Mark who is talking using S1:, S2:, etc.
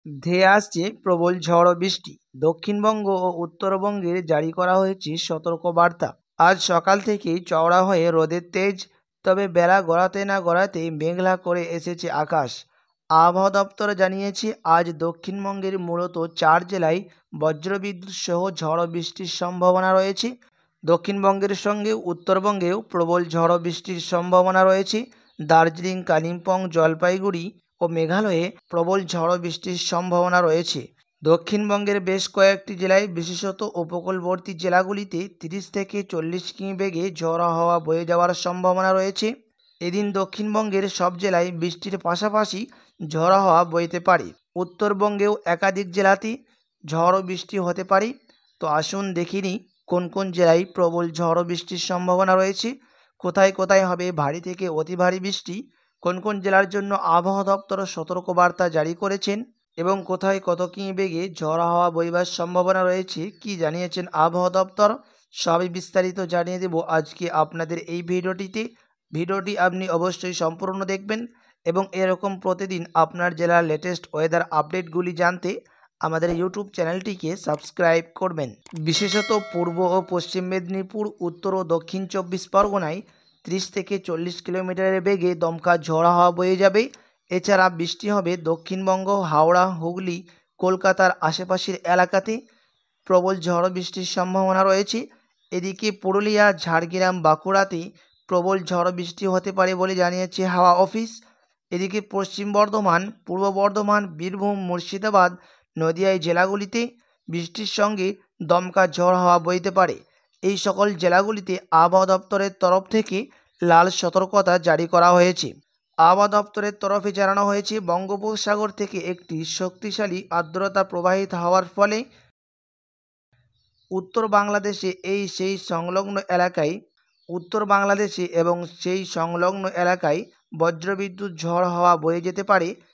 S1: ধেয়ে আসছে প্রবল ঝড় ও বৃষ্টি। দক্ষিণবঙ্গ ও উত্তরবঙ্গের জারি করা হয়েছে সতর্কবার্তা। আজ সকাল থেকেই চওড়া হয়ে রোদের তেজ, তবে বেলা গড়াতে না গড়াতেই মেঘলা করে এসেছে আকাশ। আবহাওয়া দপ্তর জানিয়েছে আজ দক্ষিণবঙ্গের মূলত 4 জেলায় বজ্রবিদ্যুৎ সহ ঝড় বৃষ্টির সম্ভাবনা রয়েছে। দক্ষিণবঙ্গের সঙ্গে উত্তরবঙ্গেও প্রবল ঝড় বৃষ্টির সম্ভাবনা রয়েছে। দার্জিলিং, কালিম্পং, জলপাইগুড়ি ও মেঘালয়ে প্রবল ঝড় বৃষ্টির সম্ভাবনা রয়েছে। দক্ষিণবঙ্গের বেশ কয়েকটি জেলায়, বিশেষত উপকূলবর্তী জেলাগুলিতে 30 থেকে 40 কিমি বেগে ঝড়ো হাওয়া বয়ে যাওয়ার সম্ভাবনা রয়েছে। এদিন দক্ষিণবঙ্গের সব জেলায় বৃষ্টির পাশাপাশি ঝড়ো হাওয়া বইতে পারে। উত্তরবঙ্গেও একাধিক জেলাতে ঝড় ও বৃষ্টি হতে পারে। তো আসুন দেখে নিই কোন কোন জেলায় প্রবল ঝড় বৃষ্টির সম্ভাবনা রয়েছে, কোথায় কোথায় হবে ভারী থেকে অতি ভারী বৃষ্টি, কোন কোন জেলার জন্য আবহাওয়া দপ্তর সতর্কবার্তা জারি করেছেন এবং কোথায় কত কিমি বেগে ঝড়ো হাওয়া বইবার সম্ভাবনা রয়েছে, কি জানিয়েছেন আবহাওয়া দপ্তর, সবই বিস্তারিত জানিয়ে দেব আজকে আপনাদের এই ভিডিওটিতে। ভিডিওটি আপনি অবশ্যই সম্পূর্ণ দেখবেন এবং এরকম প্রতিদিন আপনার জেলার লেটেস্ট ওয়েদার আপডেটগুলি জানতে আমাদের ইউটিউব চ্যানেলটিকে সাবস্ক্রাইব করবেন। বিশেষত পূর্ব ও পশ্চিম মেদিনীপুর, উত্তর ও দক্ষিণ 24 পরগনায় 30 থেকে 40 কিলোমিটারের বেগে দমকা ঝড়ো হাওয়া বয়ে যাবে। এছাড়া বৃষ্টি হবে দক্ষিণবঙ্গ, হাওড়া, হুগলি, কলকাতার আশেপাশের এলাকাতে প্রবল ঝড় বৃষ্টির সম্ভাবনা রয়েছে। এদিকে পুরুলিয়া, ঝাড়গ্রাম, বাঁকুড়াতে প্রবল ঝড় বৃষ্টি হতে পারে বলে জানিয়েছে হাওয়া অফিস। এদিকে পশ্চিম বর্ধমান, পূর্ব বর্ধমান, বীরভূম, মুর্শিদাবাদ, নদিয়া জেলাগুলিতে বৃষ্টির সঙ্গে দমকা ঝড় হাওয়া বইতে পারে। এই সকল জেলাগুলিতে আবহাওয়া দপ্তরের তরফ থেকে লাল সতর্কতা জারি করা হয়েছে। আবহাওয়া দপ্তরের তরফে জানানো হয়েছে বঙ্গোপসাগর থেকে একটি শক্তিশালী আর্দ্রতা প্রবাহিত হওয়ার ফলে উত্তর বাংলাদেশে এবং সেই সংলগ্ন এলাকায় বজ্রবিদ্যুৎ ঝড় হাওয়া বয়ে যেতে পারে।